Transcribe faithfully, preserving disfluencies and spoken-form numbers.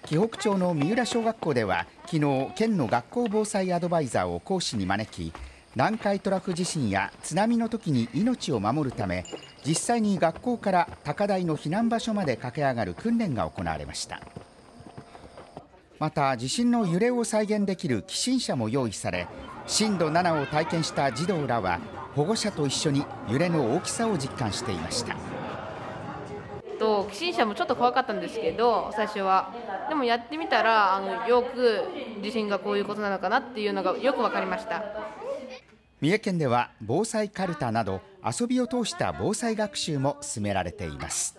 紀北町の三浦小学校では昨日、県の学校防災アドバイザーを講師に招き、南海トラフ地震や津波の時に命を守るため、実際に学校から高台の避難場所まで駆け上がる訓練が行われました。また、地震の揺れを再現できる起震車も用意され、震度ななを体験した児童らは保護者と一緒に揺れの大きさを実感していました。 と起震車もちょっと怖かったんですけど、最初はでもやってみたらあのよく地震がこういうことなのかなっていうのがよく分かりました。 三重県では防災カルタなど遊びを通した防災学習も進められています。